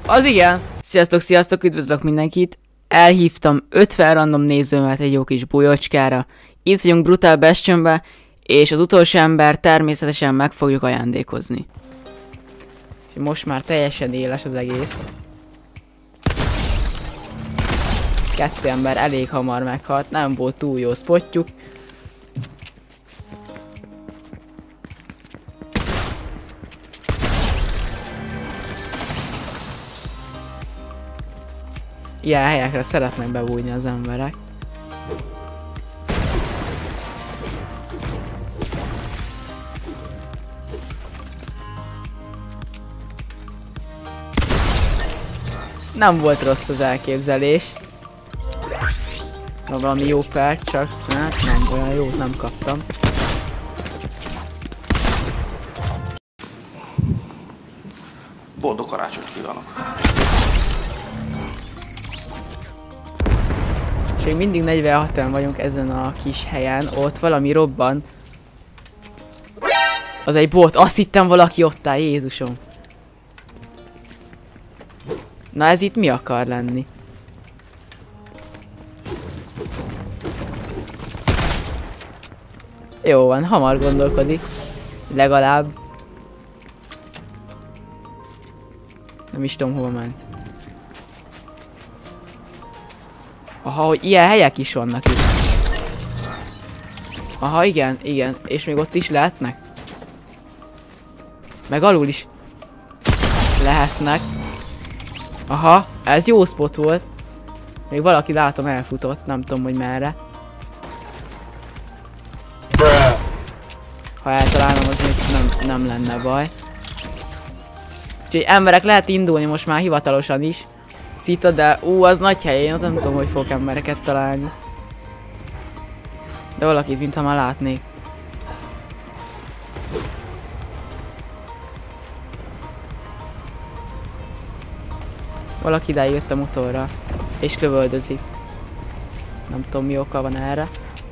Az igen! Sziasztok, sziasztok, üdvözlök mindenkit! Elhívtam 50 random nézőmet egy jó kis bujócskára. Itt vagyunk Brutal Bastionbe, és az utolsó ember természetesen meg fogjuk ajándékozni. És most már teljesen éles az egész. 2 ember elég hamar meghalt, nem volt túl jó spotjuk. Ilyen helyekre szeretnek bebújni az emberek. Nem volt rossz az elképzelés. Na, valami jó perk, csak nem olyan jót nem kaptam. Boldog karácsonyt kívánok! És még mindig 46-en vagyunk ezen a kis helyen, ott valami robban. Az egy bot, azt hittem valaki ott áll, Jézusom. Na ez itt mi akar lenni? Jó van, hamar gondolkodik. Legalább. Nem is tudom hova ment. Aha, hogy ilyen helyek is vannak itt. Aha, igen, igen. És még ott is lehetnek. Meg alul is lehetnek. Aha, ez jó spot volt. Még valaki látom elfutott, nem tudom, hogy merre. Ha eltalálom, az még nem lenne baj. Úgyhogy emberek, lehet indulni most már hivatalosan is. Szita, de az nagy hely, én nem tudom, hogy fogok embereket találni. De valakit mintha már látnék. Valaki ide jött a motorra, és lövöldözik. Nem tudom, mi oka van erre.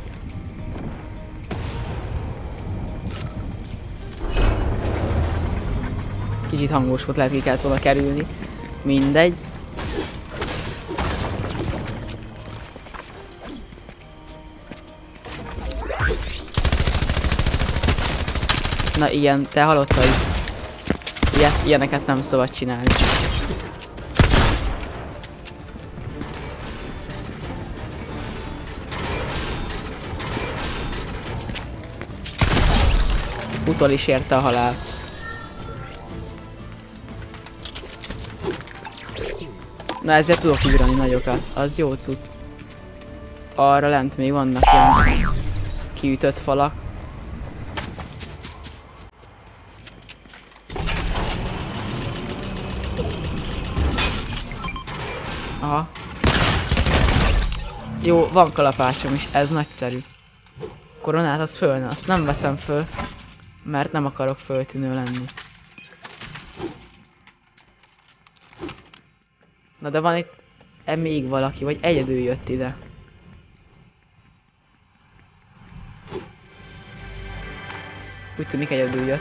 Kicsit hangos volt, lehet ki kellett volna kerülni. Mindegy. Na igen, te hallottad. Ilyeneket nem szabad csinálni. Utol is érte a halál. Na ezért tudok ugrani nagyokat, az jó cucc. Arra lent még vannak ilyen kiütött falak. Aha. Jó, van kalapásom is, ez nagyszerű. Koronát az föl, azt nem veszem föl, mert nem akarok föltűnő lenni. Na de van itt még valaki, vagy egyedül jött ide. Úgy tűnik egyedül jött.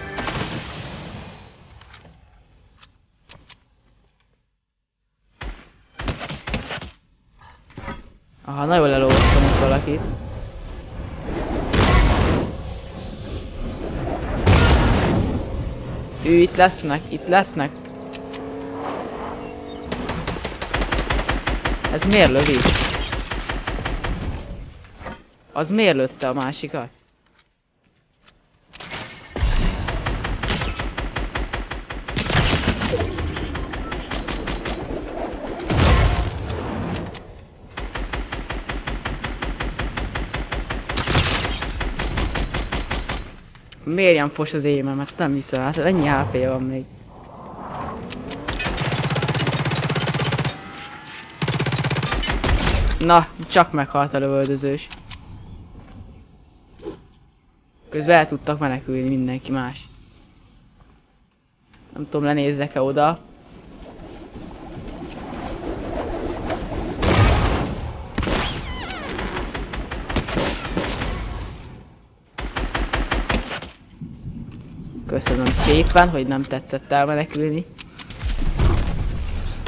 Aha, nagyon lelóztam itt valakit. Itt lesznek, itt lesznek. Ez miért lövi? Az miért lőtte a másikat? Miért ilyen fos az émem? Ezt nem hiszem, hát ennyi HP van még. Na, csak meghalt a lövöldözős. Közben el tudtak menekülni mindenki más. Nem tudom, lenézzek-e oda. Köszönöm szépen, hogy nem tetszett elmenekülni.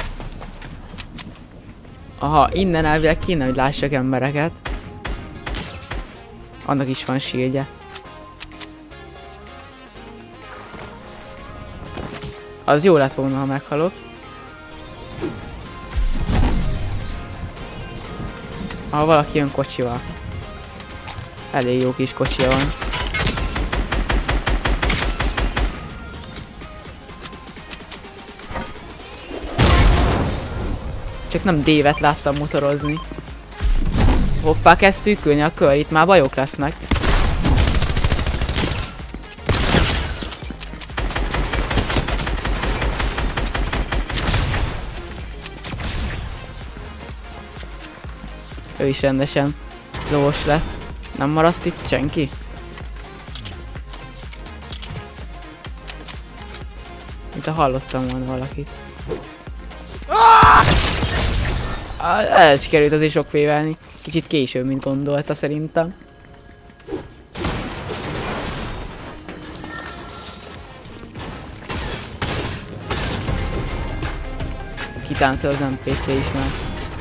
Aha, innen elvileg kéne, hogy lássak embereket. Annak is van shieldje. Az jó lett volna, ha meghalok. Ha valaki jön kocsival. Elég jó kis kocsia van. Csak nem Dévet láttam motorozni. Hoppá, kezd szűkülni a kör, itt már bajok lesznek. Ő is rendesen lovos lett. Nem maradt itt senki? Mint ha hallottam volna valakit. El sikerült azért sok vévelni. Kicsit később, mint gondolta szerintem. Kitáncol az NPC is már.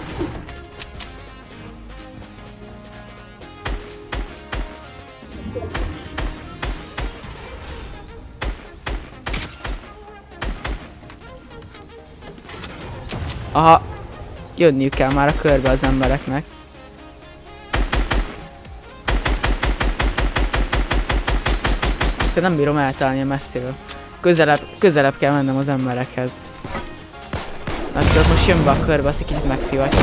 Aha, jönniük kell már a körbe az embereknek. Ezt nem bírom eltalálni a messziről. Közelebb kell mennem az emberekhez. Akkor most jön be a körbe, azt egy kicsit megszivatjuk.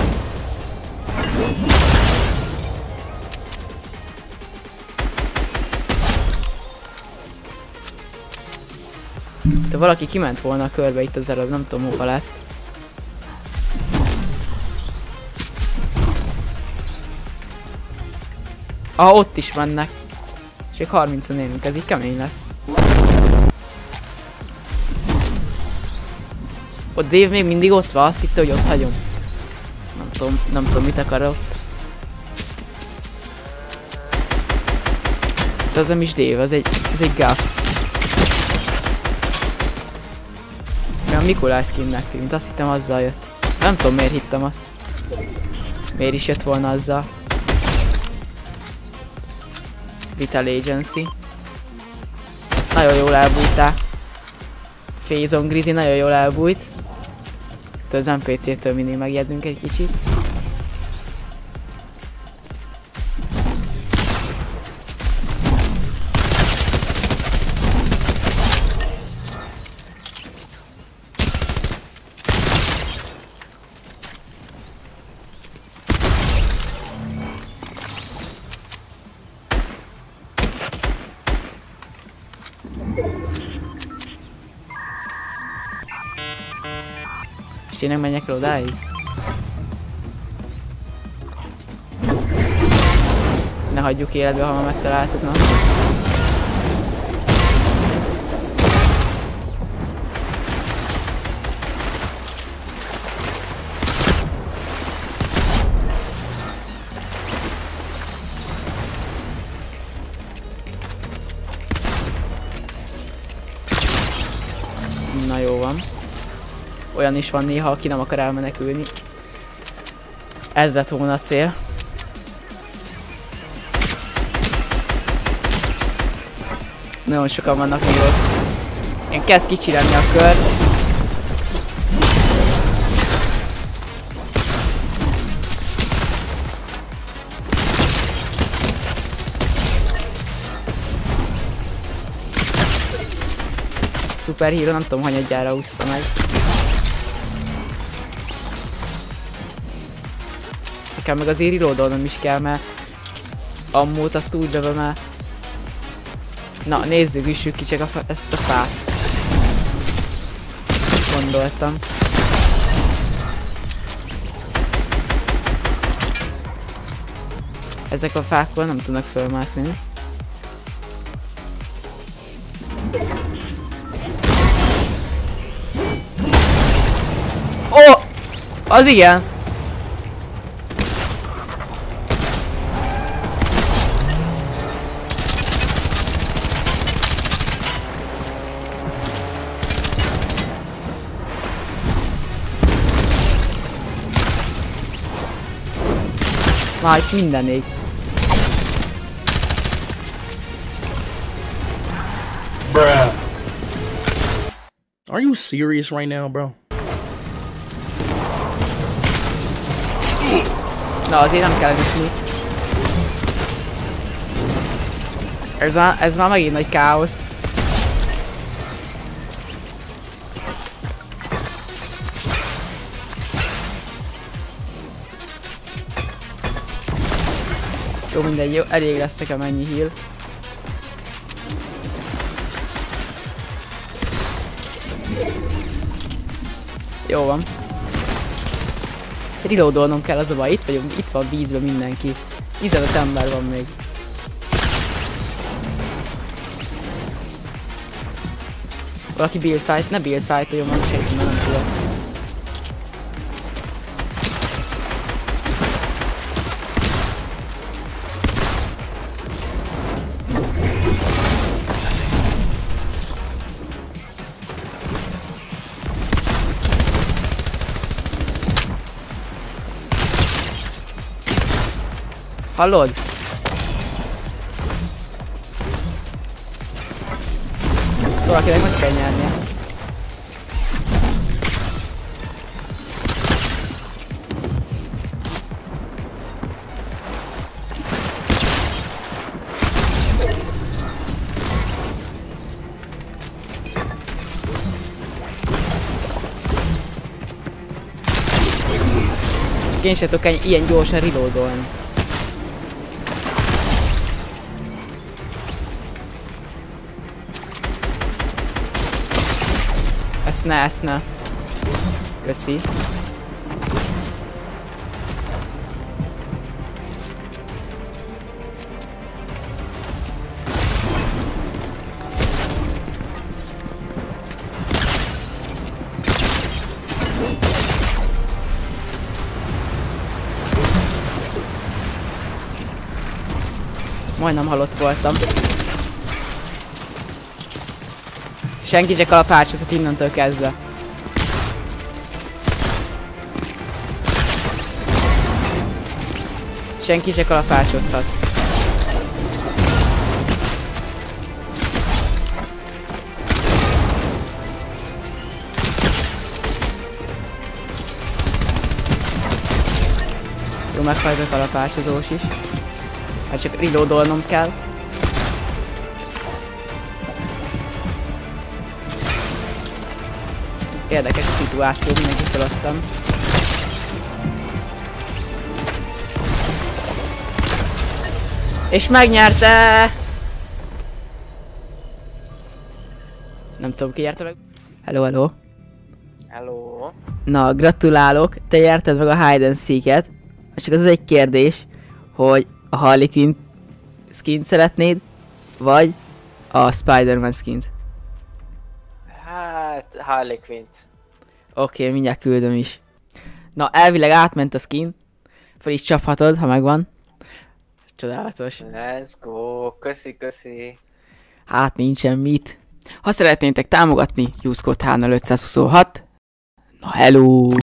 De valaki kiment volna a körbe itt az előbb, nem tudom hova lett. Ah, ott is mennek. És 30-an élünk, ez így kemény lesz. Ott Dave még mindig ott van, azt hitte, hogy ott hagyom. Nem tudom mit akar ott. De az nem is Dave, ez egy gaff. A Mikulás skinnek tűnt, azt hittem azzal jött. Nem tudom miért hittem azt. Miért is jött volna azzal. Vital Agency. Nagyon jól elbújtál. Phazon Grizzly nagyon jól elbújt. Az NPC-től mindig megijedünk egy kicsit. És tényleg menjek el odáig? Ne hagyjuk életbe, ha már megtaláltuk, na. Na jó van. Olyan is van néha, aki nem akar elmenekülni. Ez lett volna a cél. Nagyon sokan vannak még ott. Én kezd kicsi lenni a kör. Superhero, nem tudom, hanyadjára ússza meg. Nekem meg azért irodolnom is kell, mert ammót azt úgy lövöm el. Na, nézzük, üssük ki csak ezt a fát. Gondoltam. Ezek a fákból nem tudnak fölmászni. Ó! Az igen! Már itt mindenig. Bruh. Are you serious right now, bro? Na, azért nem kell elütni. Ez már megint nagy káosz. Jó, mindegy, jó, elég lesz nekem ennyi heal. Jó van. Reloadolnom kell, az a baj, itt vagyunk, itt van vízben mindenki. 15 ember van még. Valaki build fight, ne build fight-oljon meg senki, mert nem tudok. Hallod? Szóval akinek meg kell nyernie. Én sem tudok ilyen gyorsan reloadolni. Ezt ne. Köszi. Majdnem halott voltam. Senki se kalapácsozhat innentől kezdve. Senki se kalapácsozhat. Jó, meghalt a kalapácsozós is. Hát csak reloadolnom kell. Érdekes a szituáció, mindenki feladtam. És megnyerte! Nem tudom, ki nyerte meg. Hello, hello. Hello. Na, gratulálok, te nyerted meg a Hide and Seek-et. Csak az egy kérdés, hogy a Harley Quinn skint szeretnéd, vagy a Spider-Man skint? Hát, Harley Quinn-t. Oké, mindjárt küldöm is. Na, elvileg átment a skin. Fel is csaphatod, ha megvan. Csodálatos. Let's go. Köszi. Hát nincsen mit. Ha szeretnétek támogatni, use code HN526. Na hello!